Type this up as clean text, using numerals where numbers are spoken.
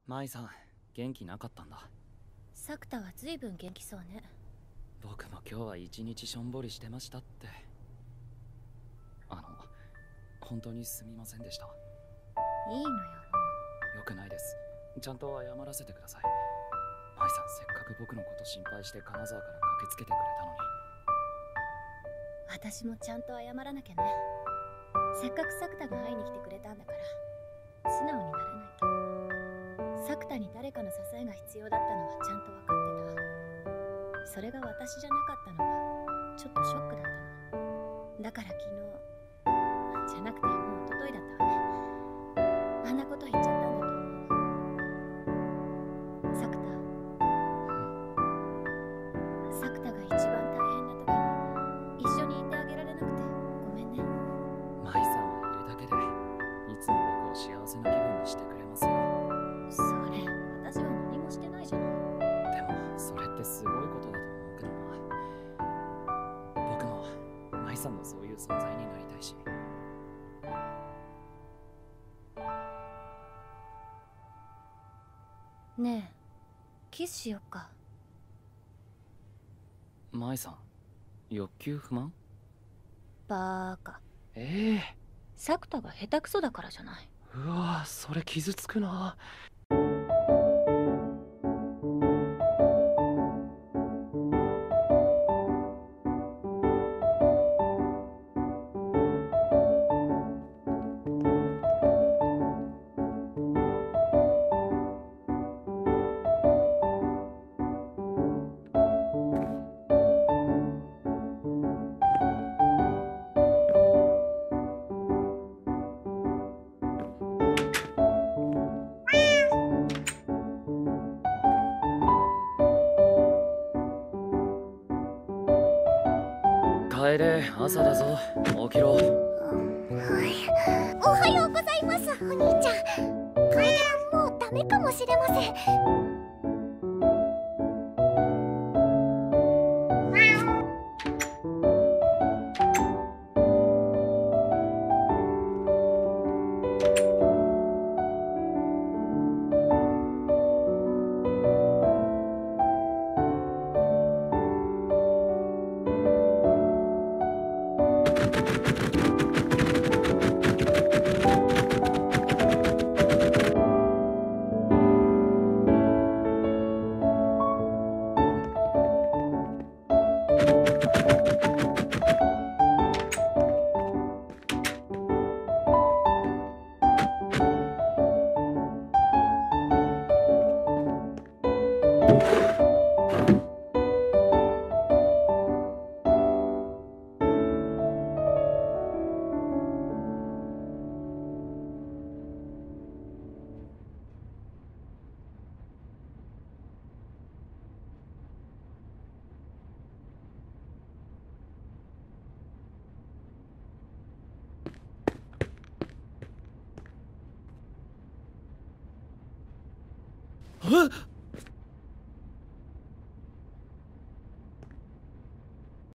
舞さん、元気なかったんだ。 作田は随分元気そうね。 僕も今日は一日しょんぼりしてましたって。本当にすみませんでした。 いいのよ、もよくないです。ちゃんと謝らせてください。舞さん、せっかく僕のこと心配して金沢から駆けつけてくれたのに。 う。私もちゃんと謝らなきゃね。せっかく作田が会いに来てくれたんだから素直にならないと。作田に誰かの支えが必要だったのはちゃんと分かってた。それが私じゃなかったのがちょっとショックだったの。だから昨日じゃなくてもう一昨日だったわね。あんなこと言っちゃったんだと思う。作田が一番大変な時に一緒にいてあげられなくてごめんね。 舞さんはいるだけでいつも僕を幸せな気分にしてくれますよ。 それ私は何もしてないじゃない。 でもそれってすごいことだと思うけどな。僕も舞さんのそういう存在になりたいし。 ねえ、キスしよっか。 舞さん、欲求不満？ バーカ。作田が下手くそだからじゃない。 うわ、それ傷つくな。楓、朝だぞ。起きろ。 はい。おはようございます、お兄ちゃん。楓はもうダメかもしれません。えっ！